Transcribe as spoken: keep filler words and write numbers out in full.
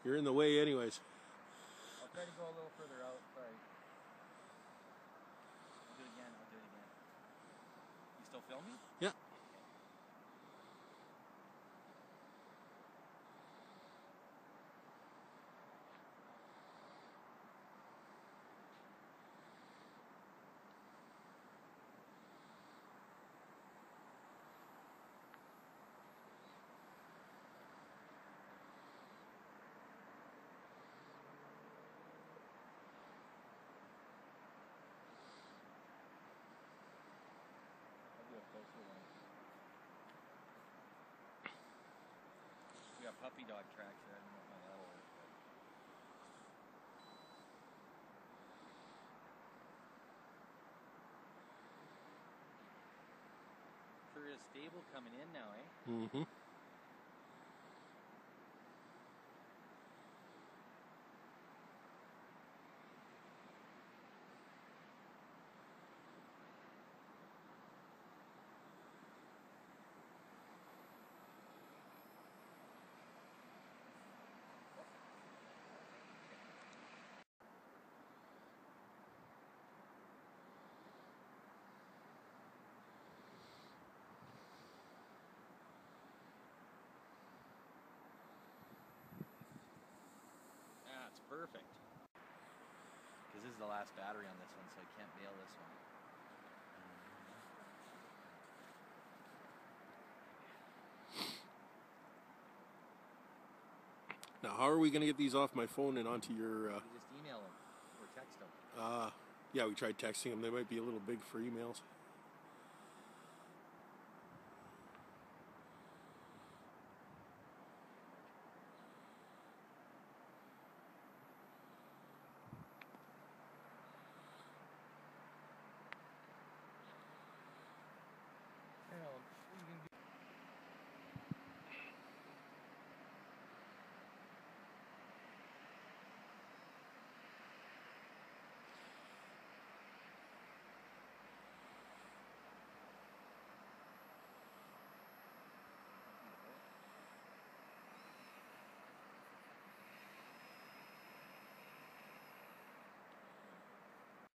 You're in the way anyways. I'll try to go a little further out. Sorry. I'll do it again. I'll do it again. You still filming? Yeah. Do a closer one. We got puppy dog tracks there. I don't know how that'll work. But... Sure is stable coming in now, eh? Mm-hmm. That's perfect. Because this is the last battery on this one, so I can't bail this one. Now, how are we going to get these off my phone and onto your... Uh, you just email them or text them. Uh, yeah, we tried texting them. They might be a little big for emails.